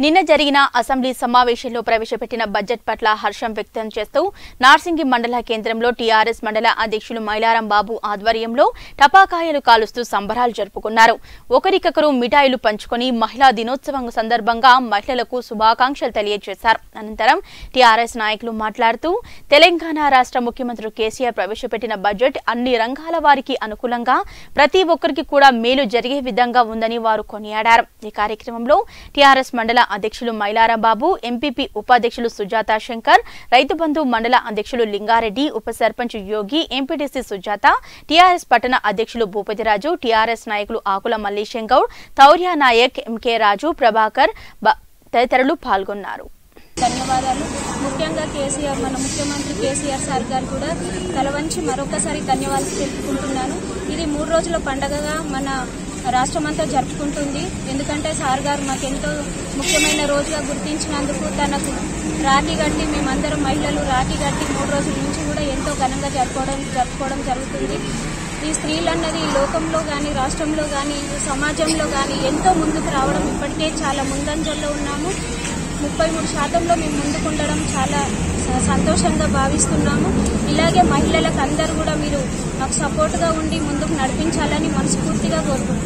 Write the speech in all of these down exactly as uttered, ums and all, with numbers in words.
నిన్న జరిగిన అసెంబ్లీ సమావేశంలో ప్రవేశపెట్టిన బడ్జెట్ పట్ల హర్షం వ్యక్తం చేస్తూ నార్సింగి మండల కేంద్రంలో టీఆర్ఎస్ మండల అధ్యక్షులు మైలారం బాబు ఆధ్వర్యంలో టపాకాయలు కాలుస్తూ సంబరాలు జరుపుకున్నారు. ఒకరికొకరు మిఠాయిలు పంచుకొని మహిళా దినోత్సవం సందర్భంగా మహిళలకు శుభాకాంక్షలు తెలియజేశారు. అనంతరం టీఆర్ఎస్ నాయకులు మాట్లాడుతూ తెలంగాణ రాష్ట్ర ముఖ్యమంత్రి కేసీఆర్ ప్రవేశపెట్టిన బడ్జెట్ అన్ని రంగాల వారికి అనుకూలంగా ప్రతి ఒక్కరికి కూడా మేలు జరిగే విధంగా ఉందని వారు కొనియాడారు. ఈ కార్యక్రమంలో టీఆర్ఎస్ మండల అధ్యక్షులు మైలారం బాబు, ఎంపీపీ ఉపాధ్యక్షులు సుజాత శంకర్, రైతు బంధు మండల అధ్యక్షులు లింగారెడ్డి, ఉప సర్పంచ్ యోగి, ఎంపీటీసీ సుజాత, టీఆర్ఎస్ పట్టణ అధ్యక్షులు భూపతిరాజు, టీఆర్ఎస్ నాయకులు ఆకుల మల్లేశం గౌడ్, తౌర్య నాయక్, ఎంకే రాజు, ప్రభాకర్ తదితరులు పాల్గొన్నారు. ధన్యవాదాలు. ముఖ్యంగా కేసీఆర్ మన ముఖ్యమంత్రి కేసీఆర్ సార్ గారు కూడా తలవంచి మరొకసారి ధన్యవాదాలు తెలుపుకుంటున్నాను. ఇది మూడు రోజుల పండగగా మన రాష్ట్రమంతా జరుపుకుంటుంది. ఎందుకంటే సార్ గారు మాకెంతో ముఖ్యమైన రోజుగా గుర్తించినందుకు తనకు రాఖీ కట్టి మేమందరం మహిళలు రాఖీ కట్టి మూడు రోజుల నుంచి కూడా ఎంతో ఘనంగా జరుపుకోవడం జరుపుకోవడం జరుగుతుంది. ఈ స్త్రీలన్నది ఈ లోకంలో కానీ రాష్ట్రంలో కానీ సమాజంలో కానీ ఎంతో ముందుకు రావడం ఇప్పటికే చాలా ముందంజల్లో ఉన్నాము. ముప్పై మూడు శాతంలో మేము ముందుకుండడం చాలా సంతోషంగా భావిస్తున్నాము. ఇలాగే మహిళలకు అందరూ కూడా మీరు మాకు సపోర్ట్గా ఉండి ముందుకు నడిపించాలని మనస్ఫూర్తిగా కోరుకుంటున్నాను.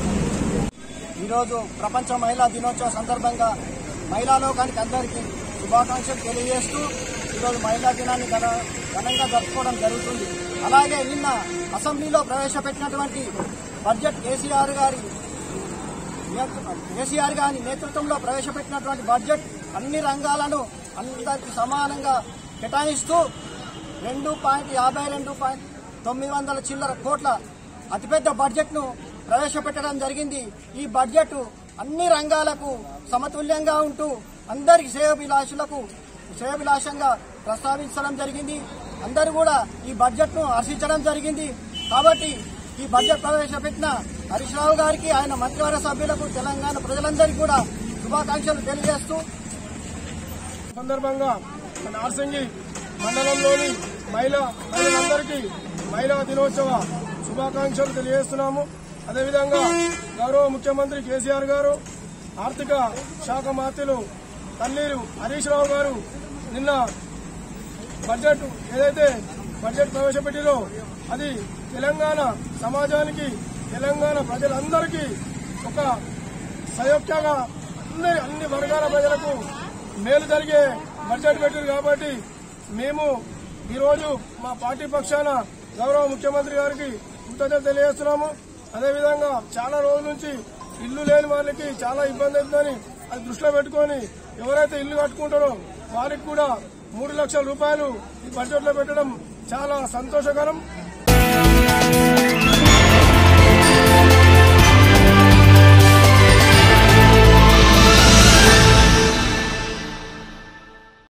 ఈరోజు ప్రపంచ మహిళా దినోత్సవం సందర్భంగా మహిళా లోకానికి అందరికీ శుభాకాంక్షలు తెలియజేస్తూ ఈరోజు మహిళా దినాన్ని ఘన ఘనంగా జరుపుకోవడం జరుగుతుంది. అలాగే నిన్న అసెంబ్లీలో ప్రవేశపెట్టినటువంటి బడ్జెట్ కేసీఆర్ గారి కేసీఆర్ గారి నేతృత్వంలో ప్రవేశపెట్టినటువంటి బడ్జెట్ అన్ని రంగాలను అందరికీ సమానంగా కేటాయిస్తూ రెండు పాయింట్ యాభై రెండు పాయింట్ తొమ్మిది వందల చిల్లర కోట్ల అతిపెద్ద బడ్జెట్ను ప్రవేశపెట్టడం జరిగింది. ఈ బడ్జెట్ అన్ని రంగాలకు సమతుల్యంగా ఉంటూ అందరికి శ్రేయోభిలాషులకు శ్రేయోభిలాషంగా ప్రస్తావించడం జరిగింది. అందరూ కూడా ఈ బడ్జెట్ను హర్షించడం జరిగింది. కాబట్టి ఈ బడ్జెట్ ప్రవేశపెట్టిన హరీష్ రావు గారికి, ఆయన మంత్రివర్గ సభ్యులకు, తెలంగాణ ప్రజలందరికీ కూడా శుభాకాంక్షలు తెలియజేస్తూ సందర్భంగా నార్సింగి మండలంలోని మహిళా మహిళలందరికీ మహిళా దినోత్సవ శుభాకాంక్షలు తెలియజేస్తున్నాము. అదేవిధంగా గౌరవ ముఖ్యమంత్రి కేసీఆర్ గారు, ఆర్థిక శాఖ మంత్రులు తన్నీరు హరీష్ రావు గారు నిన్న బడ్జెట్ ఏదైతే బడ్జెట్ ప్రవేశపెట్టిరో అది తెలంగాణ సమాజానికి, తెలంగాణ ప్రజలందరికీ ఒక సయోక్యంగా అన్ని అన్ని వర్గాల ప్రజలకు మేలు జరిగే బడ్జెట్ పెట్టారు. కాబట్టి మేము ఈరోజు మా పార్టీ పక్షాన గౌరవ ముఖ్యమంత్రి గారికి కృతజ్ఞతలు తెలియజేస్తున్నాము. అదేవిధంగా చాలా రోజుల నుంచి ఇల్లు లేని వాళ్ళకి చాలా ఇబ్బంది అవుతుందని అది దృష్టిలో పెట్టుకుని ఎవరైతే ఇల్లు కట్టుకుంటారో వారికి కూడా మూడు లక్షల రూపాయలు ఈ బడ్జెట్ లో పెట్టడం చాలా సంతోషకరం.